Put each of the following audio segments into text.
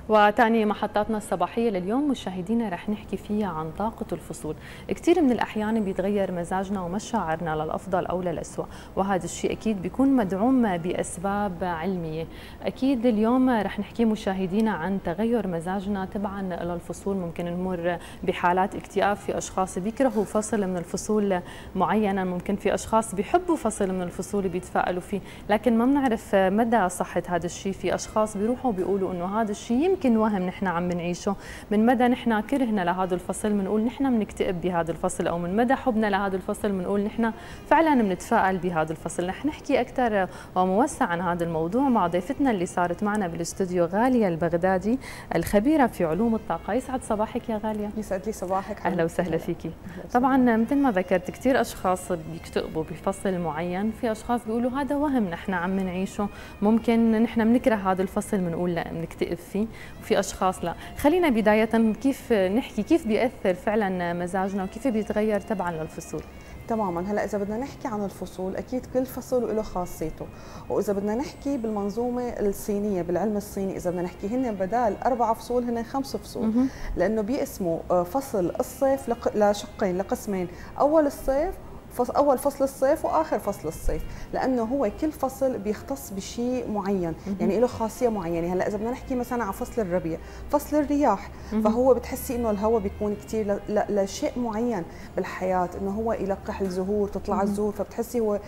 وتاني محطاتنا الصباحية لليوم مشاهدينا رح نحكي فيها عن طاقة الفصول. كثير من الأحيان بيتغير مزاجنا ومشاعرنا للأفضل أو للأسوأ، وهذا الشيء أكيد بيكون مدعوم بأسباب علمية. أكيد اليوم رح نحكي مشاهدينا عن تغير مزاجنا تبعا للفصول. ممكن نمر بحالات اكتئاب، في أشخاص بيكرهوا فصل من الفصول معينا، ممكن في أشخاص بيحبوا فصل من الفصول بيتفائلوا فيه، لكن ما بنعرف مدى صحة هذا الشيء. في أشخاص بيروحوا بيقولوا إنه هذا الشيء يمكن وهم نحن عم بنعيشه، من مدى نحن كرهنا لهذا الفصل بنقول نحن بنكتئب بهذا الفصل، او من مدى حبنا لهذا الفصل بنقول نحن فعلا بنتفائل بهذا الفصل. رح نحكي اكثر وموسع عن هذا الموضوع مع ضيفتنا اللي صارت معنا بالاستوديو، غاليه البغدادي، الخبيره في علوم الطاقه. يسعد صباحك يا غاليه. يسعد لي صباحك. اهلا وسهلا فيكي. طبعا مثل ما ذكرت كثير اشخاص بيكتئبوا بفصل معين، في اشخاص بيقولوا هذا وهم نحن عم نعيشه، ممكن نحن بنكره هذا الفصل بنقول لا بنكتئب فيه، وفي اشخاص لا. خلينا بدايه كيف نحكي كيف بيأثر فعلا مزاجنا وكيف بيتغير تبعا للفصول. تماما. هلا اذا بدنا نحكي عن الفصول، اكيد كل فصل له خاصيته، واذا بدنا نحكي بالمنظومه الصينيه بالعلم الصيني، اذا بدنا نحكي هن بدال 4 فصول هن 5 فصول، لانه بيقسموا فصل الصيف لشقين لقسمين، اول الصيف اول فصل الصيف واخر فصل الصيف، لانه هو كل فصل بيختص بشيء معين، يعني له خاصيه معينه. هلا اذا بدنا نحكي مثلا عن فصل الربيع، فصل الرياح، فهو بتحسي انه الهواء بيكون كثير لشيء معين بالحياه، انه هو يلقح الزهور، تطلع الزهور، فبتحسي هو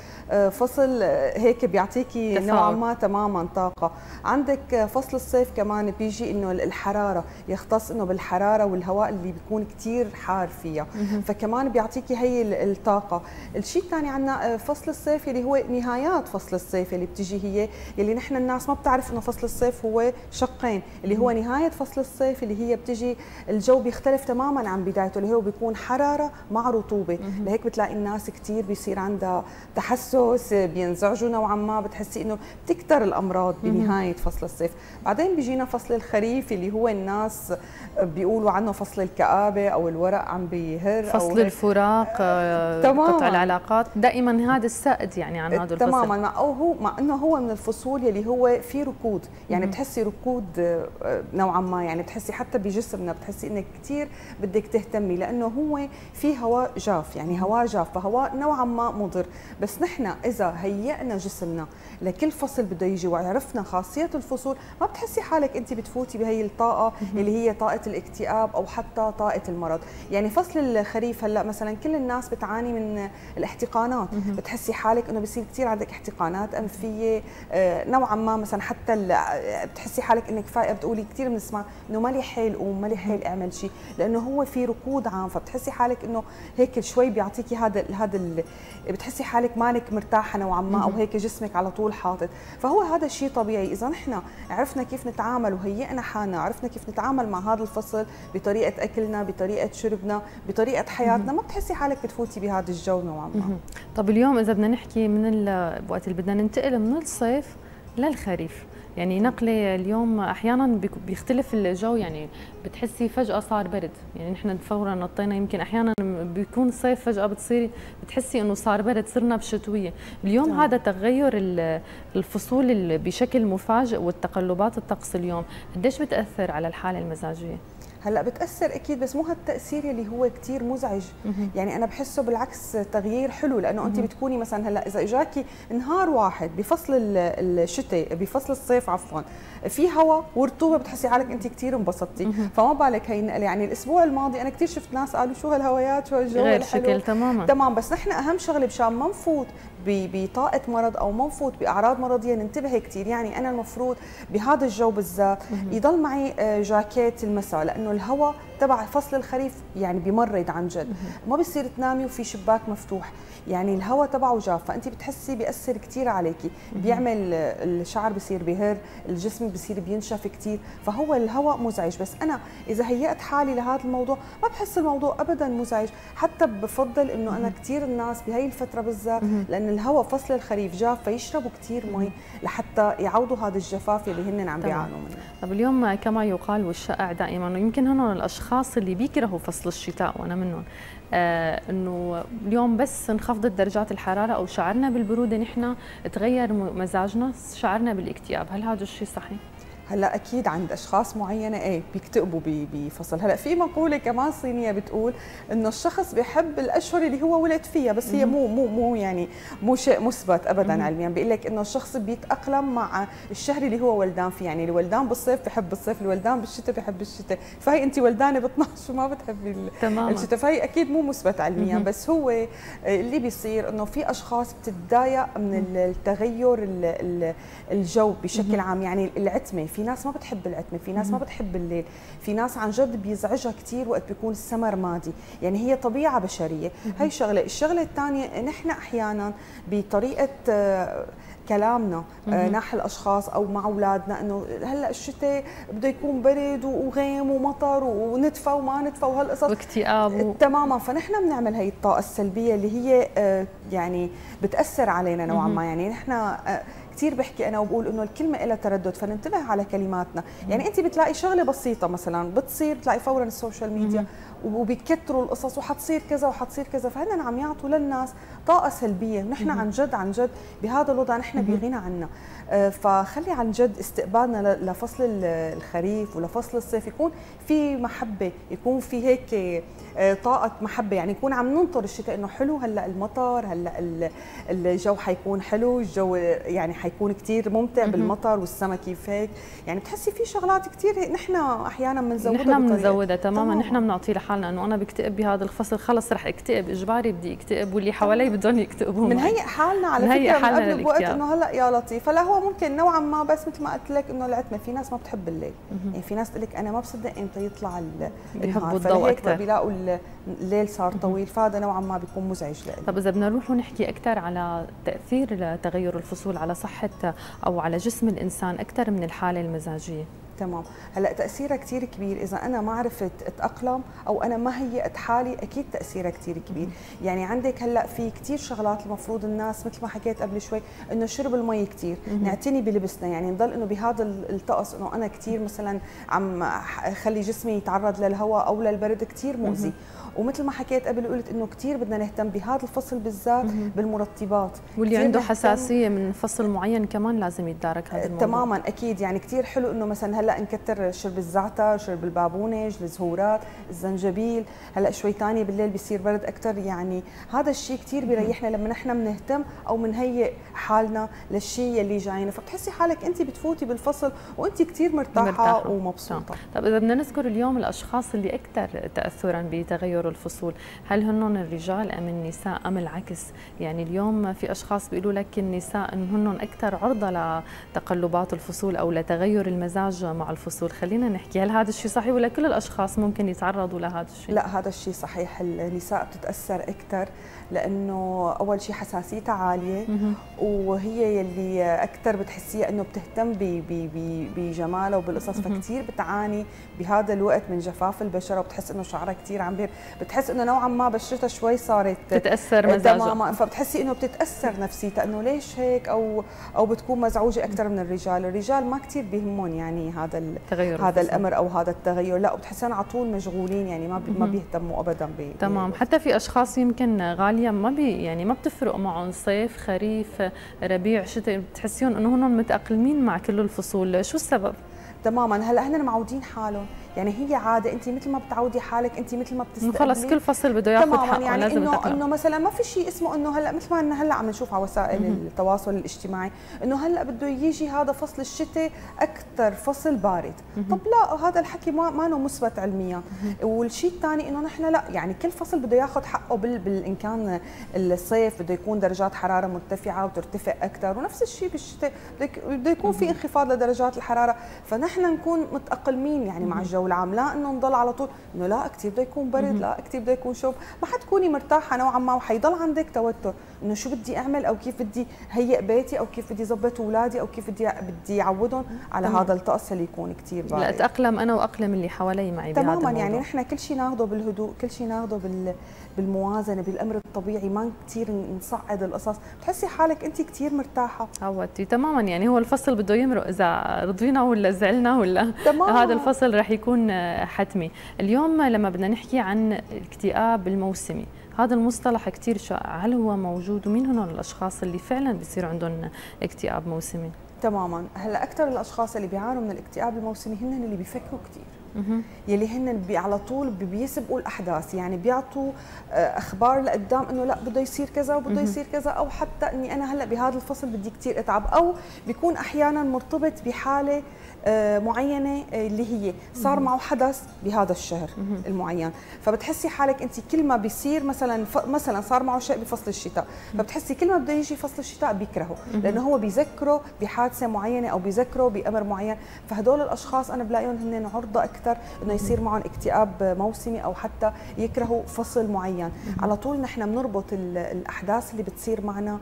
فصل هيك بيعطيكي نوعا ما تماما طاقه. عندك فصل الصيف كمان بيجي انه الحراره، يختص انه بالحراره والهواء اللي بيكون كثير حار فيها، فكمان بيعطيكي هي الطاقه. الشيء الثاني عندنا فصل الصيف اللي هو نهايات فصل الصيف اللي بتجي هي اللي نحن الناس ما بتعرف انه فصل الصيف هو شقين، اللي هو نهايه فصل الصيف اللي هي بتجي الجو بيختلف تماما عن بدايته، اللي هو بيكون حراره مع رطوبه، لهيك بتلاقي الناس كثير بيصير عندها تحسس، بينزعجوا نوعا ما، بتحسي انه بتكثر الامراض بنهايه فصل الصيف. بعدين بيجينا فصل الخريف اللي هو الناس بيقولوا عنه فصل الكآبه او الورق عم بيهر، فصل أو الفراق، قطع العلاقات، دائما هذا السائد يعني عن هذا الفصل تماما. مع انه هو من الفصول يلي هو في ركود، يعني بتحسي ركود نوعا ما، يعني بتحسي حتى بجسمنا بتحسي انك كثير بدك تهتمي، لانه هو في هواء جاف، يعني هواء جاف، فهواء نوعا ما مضر. بس نحن اذا هيئنا جسمنا لكل فصل بده يجي وعرفنا خاصيه الفصول، ما بتحسي حالك انت بتفوتي بهي الطاقه اللي هي طاقه الاكتئاب او حتى طاقه المرض. يعني فصل الخريف هلا مثلا كل الناس بتعاني من الاحتقانات، بتحسي حالك انه بصير كثير عندك احتقانات انفيه نوعا ما، مثلا حتى بتحسي حالك انك فايقه بتقولي كثير بنسمع انه مالي حيل قوم، مالي حيل اعمل شيء، لانه هو في ركود عام، فبتحسي حالك انه هيك شوي بيعطيكي هذا بتحسي حالك مالك مرتاحه نوعا ما، او هيك جسمك على طول حاطط. فهو هذا الشيء طبيعي اذا نحن عرفنا كيف نتعامل وهيئنا حالنا، عرفنا كيف نتعامل مع هذا الفصل بطريقه اكلنا، بطريقه شربنا، بطريقه حياتنا، ما بتحسي حالك بتفوتي بهذا الجو نوعا ما. طب اليوم اذا بدنا نحكي من وقت اللي بدنا ننتقل من الصيف للخريف، يعني نقله اليوم احيانا بيختلف الجو، يعني بتحسي فجاه صار برد، يعني نحن فورا نطينا، يمكن احيانا بيكون الصيف فجاه بتصيري بتحسي انه صار برد، صرنا بشتويه. اليوم هذا تغير الفصول بشكل مفاجئ والتقلبات الطقس اليوم قديش بتاثر على الحاله المزاجيه؟ هلا بتاثر اكيد، بس مو هالتاثير اللي هو كثير مزعج، يعني انا بحسه بالعكس تغيير حلو، لانه انت بتكوني مثلا هلا اذا اجاكي نهار واحد بفصل الشتاء بفصل الصيف عفوا في هواء ورطوبه، بتحسي حالك انت كثير انبسطتي، فما بالك هي النقله. يعني الاسبوع الماضي انا كثير شفت ناس قالوا شو هالهوايات، شو هالجو غير الحلو شكل تماما تمام. بس نحن اهم شغله مشان ما نفوت بطاقه مرض او ما نفوت باعراض مرضيه ننتبه كثير. يعني انا المفروض بهذا الجو بالذات يضل معي جاكيت المساء، لانه الهواء تبع فصل الخريف يعني بمرض عن جد، ما بصير تنامي وفي شباك مفتوح، يعني الهواء تبعه جاف، فانت بتحسي بياثر كثير عليكي، بيعمل الشعر بصير بهر، الجسم بصير بينشف كثير، فهو الهواء مزعج. بس انا اذا هيأت حالي لهذا الموضوع ما بحس الموضوع ابدا مزعج، حتى بفضل انه انا كثير الناس بهي الفتره بالذات، لان الهواء فصل الخريف جاف، فيشربوا كثير مي لحتى يعوضوا هذا الجفاف اللي هن عم بيعانوا منه. طب اليوم كما يقال والشائع دائما، ويمكن هن الاشخاص اللي بيكرهوا فصل الشتاء وانا منهم، انه اليوم بس انخفضت درجات الحراره او شعرنا بالبروده نحن تغير مزاجنا، شعرنا بالاكتئاب، هل هذا الشيء صحيح؟ هلا اكيد عند اشخاص معينه ايه بيكتئبوا بفصل. هلا في مقوله كمان صينيه بتقول انه الشخص بيحب الاشهر اللي هو ولد فيها، بس هي مو يعني مو شيء مثبت ابدا علميا. بيقول لك انه الشخص بيتاقلم مع الشهر اللي هو ولدان فيه، يعني الولدان بالصيف بحب الصيف، الولدان بالشتاء بحب الشتاء، فهي انت ولدانه ب 12 وما بتحبي الشتاء، فهي اكيد مو مثبت علميا. بس هو اللي بيصير انه في اشخاص بتتضايق من التغير الجو بشكل عام، يعني العتمه، في ناس ما بتحب العتمه، في ناس ما بتحب الليل، في ناس عن جد بيزعجها كثير وقت بيكون السمر مادي، يعني هي طبيعه بشريه. هي شغله. الشغله الثانيه نحن احيانا بطريقه كلامنا نحو الاشخاص او مع اولادنا انه هلا الشتاء بده يكون برد وغيم ومطر وندفى وما ندفى وهالقصص واكتئاب تماما. فنحن بنعمل هي الطاقه السلبيه اللي هي يعني بتاثر علينا نوعا ما. يعني نحن كثير بحكي انا وبقول انه الكلمه لها تردد، فننتبه على كلماتنا. يعني انت بتلاقي شغله بسيطه مثلا بتصير، بتلاقي فورا السوشيال ميديا وبيكتروا القصص وحتصير كذا وحتصير كذا، فهن عم يعطوا للناس طاقه سلبيه، ونحن عن جد عن جد بهذا الوضع نحن بغنى عنها. فخلي عن جد استقبالنا لفصل الخريف ولفصل الصيف يكون في محبه، يكون في هيك طاقه محبه، يعني يكون عم ننطر الشتاء انه حلو، هلا المطر، هلا الجو حيكون حلو، الجو يعني حيكون كثير ممتع بالمطر والسما كيف هيك، يعني بتحسي في شغلات كثير نحن احيانا بنزودها، نحن بنزودها تماما. نحن بنعطي لحالنا انه انا بكتئب بهذا الفصل، خلص رح اكتئب اجباري، بدي اكتئب واللي حوالي بدهم يكتئبوا. بنهيئ حالنا على فكره من قبل بوقت انه هلا يا لطيف. هلا هو ممكن نوعا ما، بس مثل ما قلت لك انه العتمه، في ناس ما بتحب الليل، يعني في ناس تقول لك انا ما بصدق امتى يطلع بيحبوا الضوء اكثر، بيلاقوا الليل صار طويل، فهذا نوعا ما بيكون مزعج لهم. طب اذا بدنا نروح ونحكي اكثر على تاثير تغير الفصول على صحه او على جسم الانسان اكثر من الحاله المزاجيه. تمام. هلا تاثيرها كثير كبير، اذا انا ما عرفت اتاقلم او انا ما هيئت حالي اكيد تاثيرها كثير كبير. يعني عندك هلا في كثير شغلات المفروض الناس مثل ما حكيت قبل شوي انه شرب المي كثير، نعتني بلبسنا، يعني نضل انه بهذا الطقس انه انا كثير مثلا عم اخلي جسمي يتعرض للهواء او للبرد كثير مؤذي. ومثل ما حكيت قبل قلت انه كثير بدنا نهتم بهذا الفصل بالذات بالمرطبات، واللي عنده حساسيه من فصل معين كمان لازم يتدارك هذا الموضوع. تماما اكيد. يعني كثير حلو انه مثلا هلا نكتر شرب الزعتر، شرب البابونج، الزهورات، الزنجبيل، هلا شوي ثاني بالليل بيصير برد اكثر، يعني هذا الشيء كثير بيريحنا لما نحن بنهتم او بنهيئ حالنا للشيء اللي جاينا، فبتحسي حالك انت بتفوتي بالفصل وانت كثير مرتاحه ومبسوطه. طب اذا بدنا نذكر اليوم الاشخاص اللي اكثر تاثرا بتغير الفصول، هل هن الرجال ام النساء ام العكس؟ يعني اليوم في اشخاص بيقولوا لك النساء ان هن اكثر عرضه لتقلبات الفصول او لتغير المزاج مع الفصول، خلينا نحكي هل هذا الشيء صحيح ولا كل الاشخاص ممكن يتعرضوا لهذا الشيء؟ لا، هذا الشيء صحيح. النساء بتتاثر اكثر لانه اول شيء حساسيتها عاليه، وهي يلي اكثر بتحسيها انه بتهتم بجمالها وبالقصص، فكثير بتعاني بهذا الوقت من جفاف البشره، وبتحس انه شعرها كثير عم بتحس انه نوعا ما بشرتها شوي صارت تتاثر مزاجها تماما، فبتحسي انه بتتاثر نفسيتها انه ليش هيك، او بتكون مزعوجه اكثر من الرجال. الرجال ما كثير بيهمهم يعني هذا الامر او هذا التغير، لا، وبتحسن على طول مشغولين، يعني ما بيهتموا ابدا تمام. حتى في اشخاص يمكن غاليه يعني ما بتفرق معهم صيف خريف ربيع شتاء، بتحسيهم انه هن متاقلمين مع كل الفصول، شو السبب؟ تماما. هلا هن معودين حالهم، يعني هي عاده، انت مثل ما بتعودي حالك، انت مثل ما بتستقبلي، خلص كل فصل بده ياخذ حقه، يعني لازم انه مثلا ما في شيء اسمه انه هلا مثل ما هلا عم نشوف على وسائل التواصل الاجتماعي انه هلا بده يجي هذا فصل الشتاء اكثر فصل بارد. طب لا، هذا الحكي ما انه مثبت علميا. والشيء الثاني انه نحن لا، يعني كل فصل بده ياخذ حقه ان كان الصيف بده يكون درجات حراره مرتفعه وترتفع اكثر، ونفس الشيء بالشتاء بده يكون في انخفاض لدرجات الحراره، فنحن نكون متاقلمين يعني مع الجو العام، لا انه نضل على طول انه لا كثير بده يكون برد، لا كثير بده يكون شوب، ما حتكوني مرتاحه نوعا ما، وحيضل عندك توتر انه شو بدي اعمل، او كيف بدي هيئ بيتي، او كيف بدي ظبط اولادي، او كيف بدي اعودهم على هذا الطقس اللي يكون كثير بارد. لا اتاقلم انا واقلم اللي حوالي معي بهذا الموضوع. تماما. يعني نحن كل شيء ناخذه بالهدوء، كل شيء ناخذه بالموازنه، بالامر الطبيعي، ما كثير نصعد القصص، بتحسي حالك انت كثير مرتاحه. عودتي تماما. يعني هو الفصل بده يمرق، اذا رضينا ولا زعلنا ولا هذا الفصل رح يكون حتمي. اليوم لما بدنا نحكي عن الاكتئاب الموسمي، هذا المصطلح كثير شائع، هل هو موجود ومين هن الاشخاص اللي فعلا بيصير عندهم اكتئاب موسمي؟ تماما. هلا اكثر الاشخاص اللي بيعانوا من الاكتئاب الموسمي هن اللي بيفكروا كثير، يلي هن على طول بيسبقوا الاحداث، يعني بيعطوا اخبار لقدام انه لا بده يصير كذا وبده يصير كذا، او حتى اني انا هلا بهذا الفصل بدي كثير اتعب، او بيكون احيانا مرتبط بحاله معينه اللي هي صار معه حدث بهذا الشهر المعين، فبتحسي حالك انت كل ما بيصير مثلا صار معه شيء بفصل الشتاء، فبتحسي كل ما بده يجي فصل الشتاء بيكرهه، لانه هو بيذكره بحادثه معينه او بيذكره بامر معين، فهدول الاشخاص انا بلاقيهم هن عرضه اكثر انه يصير معهم اكتئاب موسمي او حتى يكرهوا فصل معين. على طول نحن بنربط الاحداث اللي بتصير معنا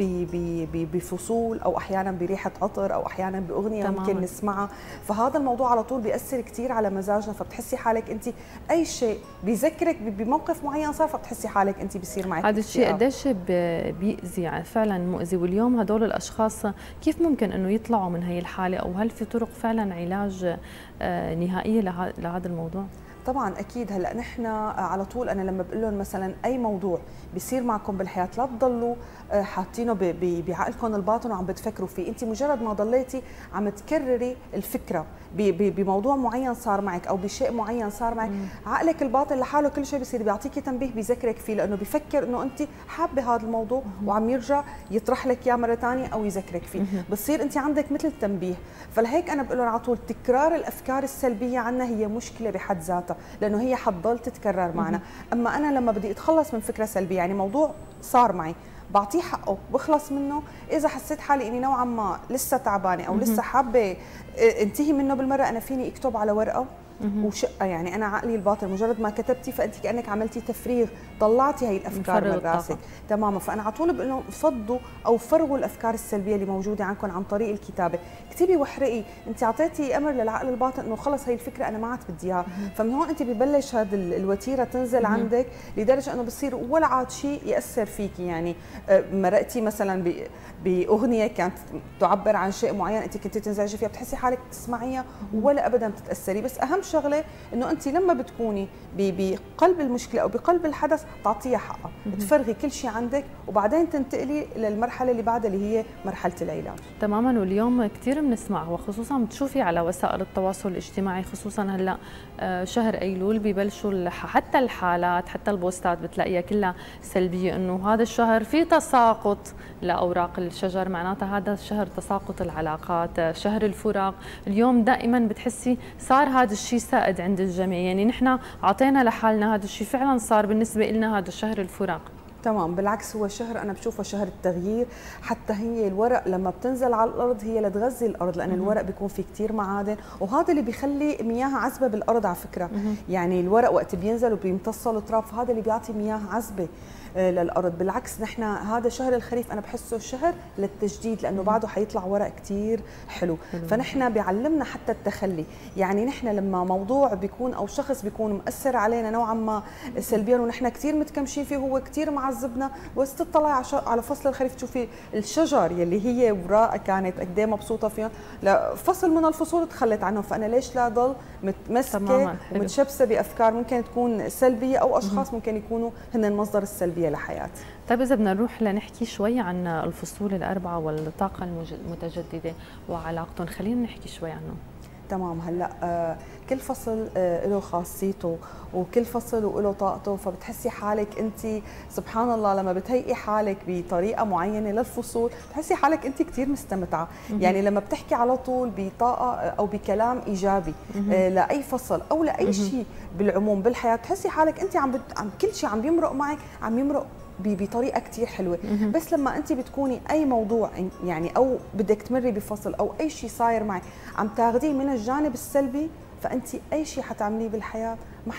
بفصول او احيانا بريحه عطر او احيانا باغنيه ممكن نسمعها، فهذا الموضوع على طول بياثر كثير على مزاجنا، فبتحسي حالك انت اي شيء بيذكرك بموقف معين صار فبتحسي حالك انت بيصير معك هذا الشيء قديش بيأذي، يعني فعلا مؤذي. واليوم هدول الاشخاص كيف ممكن انه يطلعوا من هي الحاله، او هل في طرق فعلا علاج نهائيه لهذا الموضوع؟ طبعا اكيد. هلا نحن على طول انا لما بقول لهم مثلا اي موضوع بيصير معكم بالحياه لا تضلوا حاطينه بعقلكم الباطن وعم بتفكروا فيه، انت مجرد ما ضليتي عم تكرري الفكره بموضوع معين صار معك او بشيء معين صار معك، عقلك الباطن لحاله كل شيء بيصير بيعطيكي تنبيه بيذكرك فيه، لانه بيفكر انه انت حابه هذا الموضوع وعم يرجع يطرح لك اياه مره ثانيه او يذكرك فيه، بتصير انت عندك مثل تنبيه. فلهيك انا بقول لهم على طول تكرار الافكار السلبيه عنا هي مشكله بحد ذاتها، لانه هي حتضل تتكرر معنا. اما انا لما بدي اتخلص من فكره سلبيه، يعني موضوع صار معي بعطيه حقه بخلص منه، اذا حسيت حالي اني نوعا ما لسه تعبانه او لسه حابه انتهي منه بالمره، انا فيني اكتب على ورقه وشقه، يعني انا عقلي الباطن مجرد ما كتبتي فانت كانك عملتي تفريغ، طلعتي هي الافكار من راسك تماما. فانا على طول بقول لهم فضوا او فرغوا الافكار السلبيه اللي موجوده عندكم عن طريق الكتابه، اكتبي واحرقي، انت اعطيتي امر للعقل الباطن انه خلص هي الفكره انا ما عاد بدي اياها، فمن هون انت ببلش هذه الوتيره تنزل عندك لدرجه انه بصير ولا عاد شيء ياثر فيكي. يعني مرقتي مثلا باغنيه كانت تعبر عن شيء معين انت كنت تنزعجي فيها، بتحسي حالك تسمعيها ولا ابدا بتتاثري. بس اهم شغله انه انت لما بتكوني بقلب المشكله او بقلب الحدث تعطيها حقها، تفرغي كل شيء عندك وبعدين تنتقلي للمرحله اللي بعدها اللي هي مرحله العلاج. تماما. واليوم كثير بنسمع وخصوصا بتشوفي على وسائل التواصل الاجتماعي، خصوصا هلا شهر ايلول ببلشوا حتى الحالات حتى البوستات بتلاقيها كلها سلبيه، انه هذا الشهر في تساقط لاوراق الشجر، معناتها هذا شهر تساقط العلاقات، شهر الفراق. اليوم دائما بتحسي صار هذا الشيء سائد عند الجميع، يعني نحن اعطينا لحالنا هذا الشيء، فعلا صار بالنسبه لنا هذا شهر الفراق. تمام، بالعكس هو شهر انا بشوفه شهر التغيير، حتى هي الورق لما بتنزل على الارض هي لتغذي الارض، لان الورق بيكون فيه كثير معادن، وهذا اللي بيخلي مياه عذبه بالارض على فكره. يعني الورق وقت بينزل وبيمتص التراب، فهذا اللي بيعطي مياه عذبه للارض. بالعكس نحن هذا شهر الخريف انا بحسه شهر للتجديد، لانه بعده حيطلع ورق كثير حلو. فنحن بيعلمنا حتى التخلي، يعني نحن لما موضوع بيكون او شخص بيكون مؤثر علينا نوعا ما سلبيا ونحن كثير متكمشين فيه وهو كثير معذبنا، بس تطلعي على فصل الخريف تشوفي الشجر يلي هي وراء كانت قد ايه مبسوطه فيهم، لا فصل من الفصول تخلت عنهم، فانا ليش لا ضل متمسكه ومتشبثه بافكار ممكن تكون سلبيه او اشخاص ممكن يكونوا هن المصدر السلبيه لحياتي. طيب إذا بدنا نروح لنحكي شوي عن الفصول الأربعة والطاقة المتجددة وعلاقتهم، خلينا نحكي شوي عنهم. تمام. هلا كل فصل له خاصيته وكل فصل وله طاقته، فبتحسي حالك انت سبحان الله لما بتهيئي حالك بطريقه معينه للفصول بتحسي حالك انت كثير مستمتعه. يعني لما بتحكي على طول بطاقه او بكلام ايجابي لاي فصل او لاي شيء بالعموم بالحياه، بتحسي حالك انت عم كل شيء عم بيمرق معك عم يمرق بطريقه كثير حلوه. بس لما انت بتكوني اي موضوع يعني او بدك تمري بفصل او اي شيء صاير معك عم تاخذيه من الجانب السلبي، فانت اي شيء حتعمليه بالحياه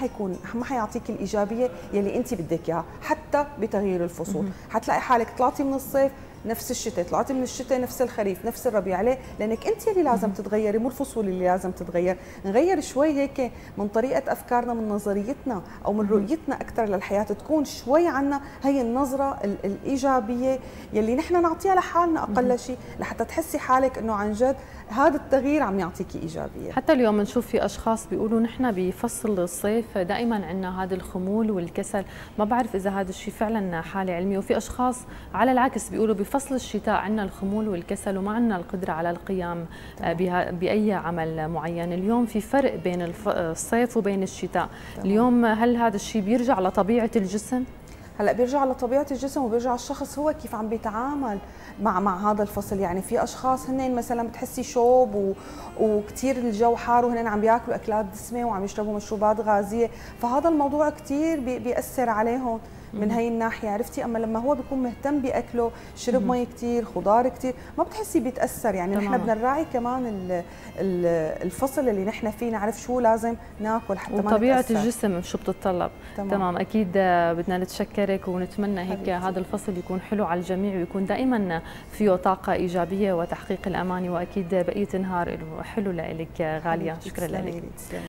ما حيعطيك الايجابيه يلي انت بدك اياها. حتى بتغيير الفصول حتلاقي حالك طلعتي من الصيف نفس الشتاء، طلعتي من الشتاء نفس الخريف نفس الربيع. ليه؟ لانك انت اللي لازم تتغيري، مو الفصول اللي لازم تتغير. نغير شوي هيك من طريقه افكارنا، من نظريتنا او من رؤيتنا اكثر للحياه، تكون شوي عنا هي النظره الايجابيه يلي نحن نعطيها لحالنا اقل شيء، لحتى تحسي حالك انه عن جد هذا التغيير عم يعطيكي ايجابيه. حتى اليوم بنشوف في اشخاص بيقولوا نحن بفصل الصيف دائما عندنا هذا الخمول والكسل، ما بعرف اذا هذا الشيء فعلا حاله علميه، وفي اشخاص على العكس بيقولوا بفصل الشتاء عندنا الخمول والكسل وما عندنا القدرة على القيام بأي عمل معين. اليوم في فرق بين الصيف وبين الشتاء. اليوم هل هذا الشيء بيرجع لطبيعة الجسم؟ هلا بيرجع لطبيعه الجسم وبيرجع الشخص هو كيف عم بيتعامل مع هذا الفصل. يعني في اشخاص هن مثلا بتحسي شوب وكثير الجو حار وهن عم بياكلوا اكلات دسمه وعم يشربوا مشروبات غازيه، فهذا الموضوع كثير بيأثر عليهم من هي الناحيه، عرفتي؟ اما لما هو بيكون مهتم باكله، شرب مي كثير، خضار كثير، ما بتحسي بيتاثر. يعني نحن بدنا نراعي كمان الفصل اللي نحن فيه، نعرف شو لازم ناكل حتى ما نتاثر، وطبيعه الجسم شو بتتطلب. تمام اكيد. بدنا نتشكرك ونتمنى هيك هذا الفصل يكون حلو على الجميع ويكون دائما فيه طاقه ايجابيه وتحقيق الاماني، واكيد بقيه النهار حلو لك غاليه. شكرا لك.